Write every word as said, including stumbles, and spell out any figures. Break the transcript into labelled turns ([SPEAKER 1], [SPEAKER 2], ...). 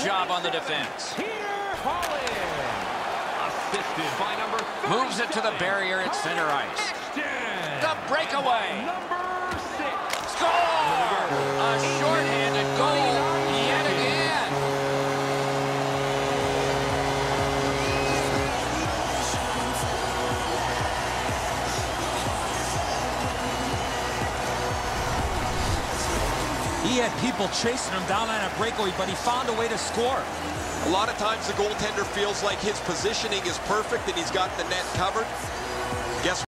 [SPEAKER 1] job on the defense.
[SPEAKER 2] Assisted by number thirty-seven.
[SPEAKER 1] Moves it to the barrier at center ice. The breakaway.
[SPEAKER 2] Number six.
[SPEAKER 1] Score! A shorthanded goal yet again.
[SPEAKER 3] He had people chasing him down on a breakaway, but he found a way to score.
[SPEAKER 4] A lot of times the goaltender feels like his positioning is perfect and he's got the net covered.